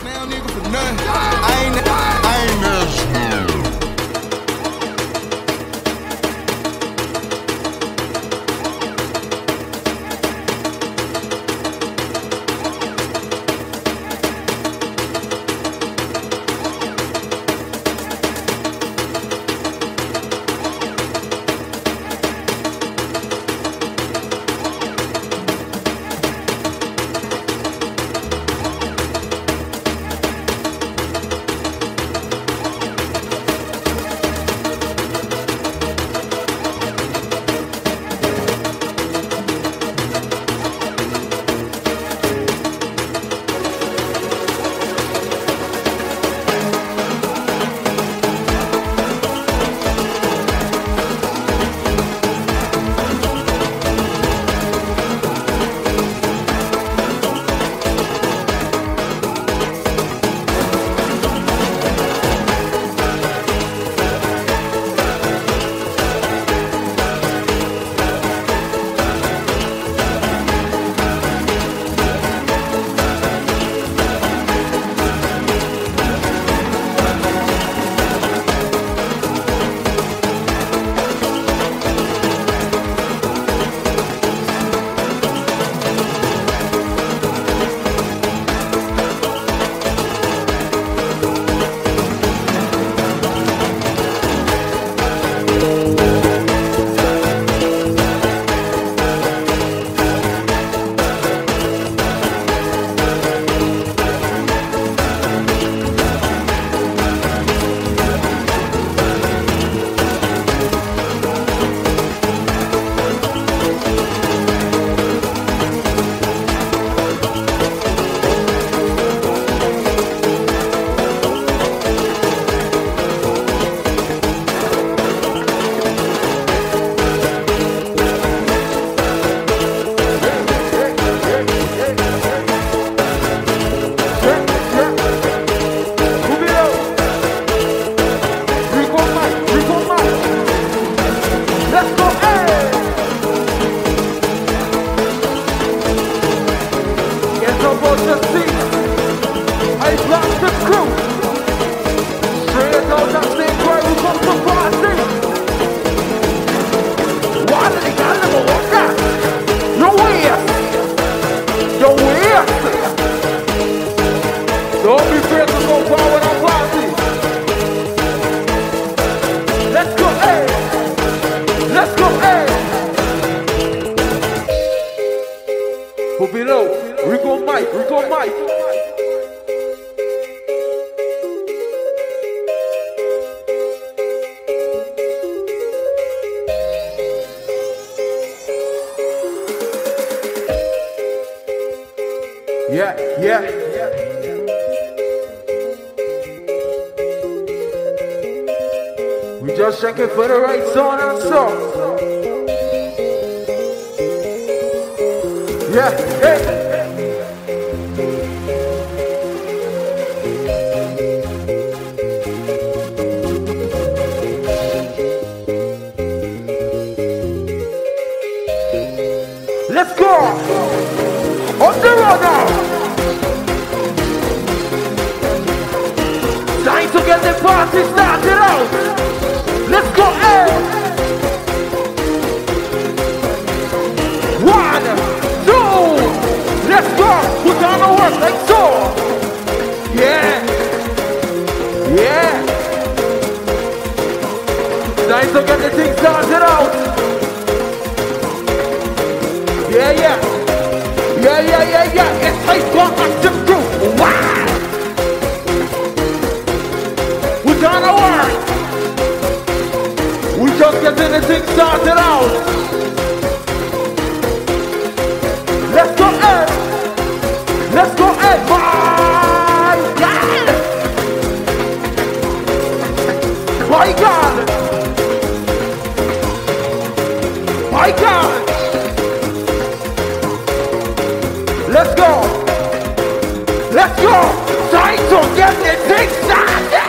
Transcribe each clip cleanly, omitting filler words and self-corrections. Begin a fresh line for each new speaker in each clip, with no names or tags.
Now nigga for nothing. I ain't that.
Checking for the right song and song. Yeah, hey. Let's go. On the road now. Time to get the party started out. Let's go, hey! 1, 2, let's go! Put on the work like so! Yeah! Yeah! Time to get the thing started out! Yeah, yeah! Yeah, yeah, yeah, yeah! It's like one active group! Wow! Put on the work! We just getting the thing started out. Let's go, Ed. Let's go, Ed. My God. My God. My God. Let's go. Let's go. Time to get the thing started.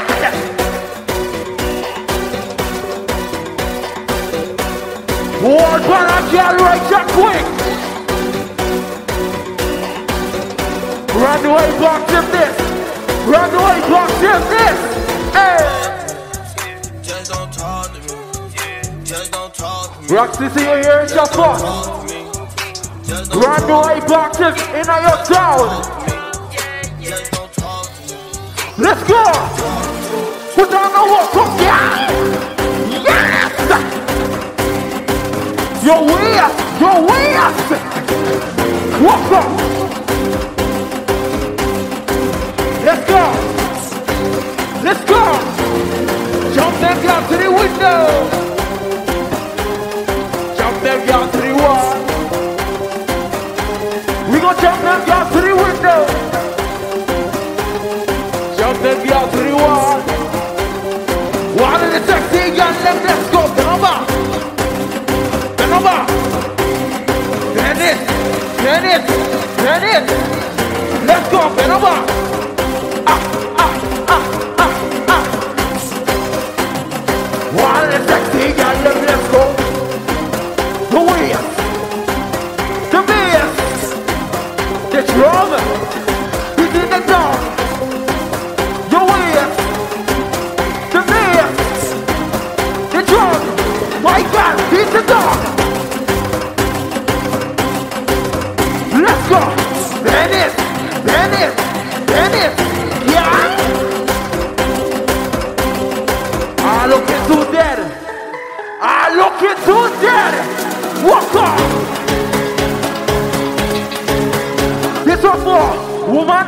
War gonna generate that quick. Run away, box of this. Run the way, block this. Hey.
Just don't talk to me. Just don't talk to me.
Roxy, see you here in your phone. Run the way, block this in your town.
Just don't talk to me.
Let's go. Put on the walk, come down. Yes. Your waist. Walk up. Let's go. Let's go. Jump them down to the window. Jump them down to the wall. We gonna jump them down to the window. Jump them down to the wall. One of the sexy girls, let's go. Bend over. Bend over. Bend it. Bend it. Bend it. Let's go. Bend over. One of the sexy girls, let's go. The waist. The bass. The drum. He's in the dark. Your waist. The bass. The drum. My God, he's the dark. Let's go. Bend it. Bend it. Bend it. Yeah. I'm looking too dead. I'm looking too dead. Walk on. This one for woman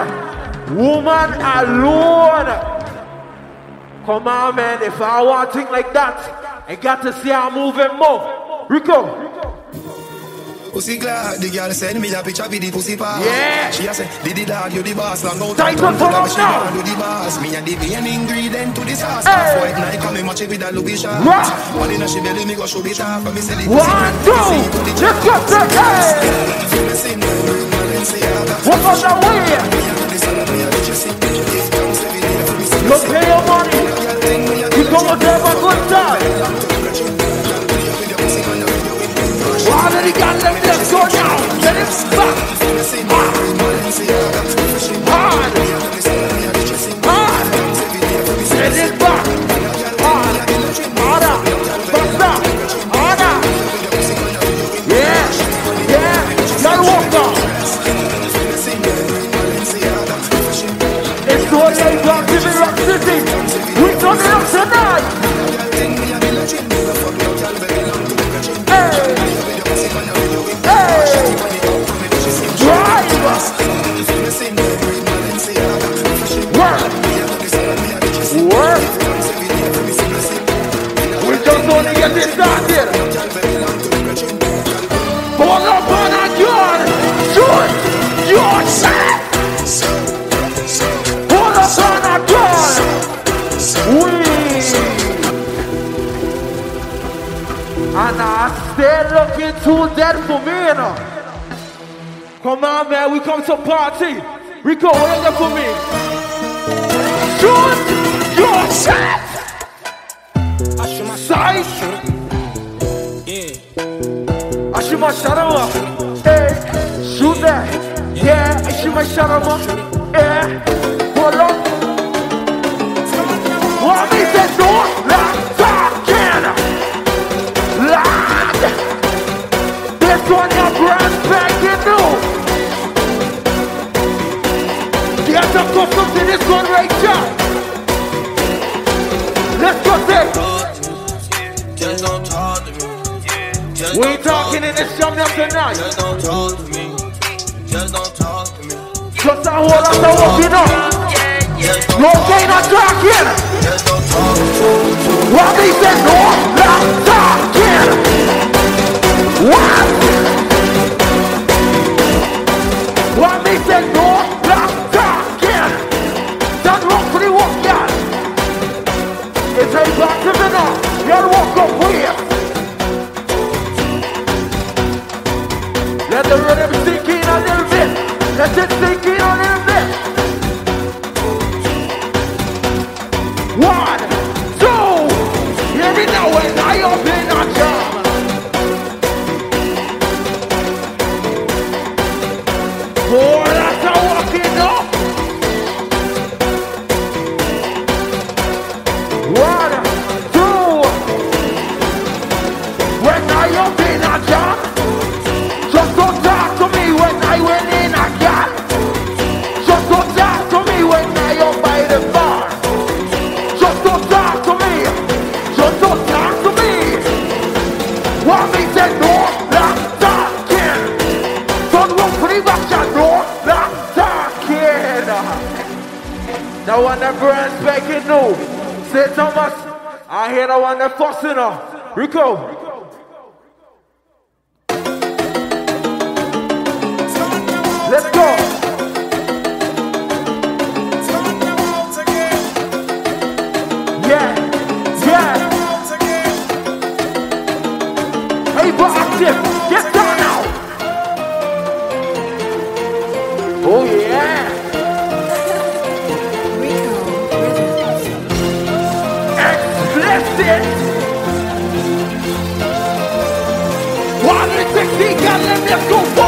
alone. Come on, man. If I want things like that, I got to see her moving more. Rico.
Pussy glad, the girl send me a picture with the pussy pass.
Yeah.
She a say, did the dog, you the boss. Long out
Tight
and
for us
she
now.
do the boss. Me and the main ingredient to the sauce.
Hey.
Half white night, come and match it with a Louis shot.
Right.
One in a she belly, me go show it off. Me say the
1, 2. Let's go, hey. Walk on the way. Look, pay your money. We gonna have a good time. Why did he got them? Let's go now. Let him back. Hard. Hard. Let it back. Hard. Harder. Faster. Harder. Yeah. Yeah. Y'all walk on. It's so late. Rock City, Rock City. We turn it up tonight. Get it started. Hold up on a gun. Shoot your shot. Hold up on a gun. And I stay looking too dead for me, you know. Come on, man, we come to party. Rico, what are you for me? Shoot your shot. Side. Ashima Sharama. Hey, shoot that. Yeah, Ashima Sharama. Yeah, hold on. What is that door? Lock, talking. Lock. This one your brand spanking new. Get the custom to this one right here. Let's go there.
Just don't talk to me.
We ain't talking in this jump now tonight.
Just don't talk to me. Just don't talk to me.
Just a whole lot of walking up. No gain on talking.
Just don't talk to me.
What they said, no, not talking. What? What they said, no, not talking. Don't walk for the walk, y'all. It's a back to the north. Y'all walk up here. Let the rhythm sink in a little bit. Let it sink in a little bit. 1, 2. Hear me now when I open a jam. The one that burns bacon new. Say Thomas, I hear the one that fussing her. Rico. Let's go. Yeah. Hey, but active. Get down now. Oh yeah. Explicit. 160 gallon, let's go.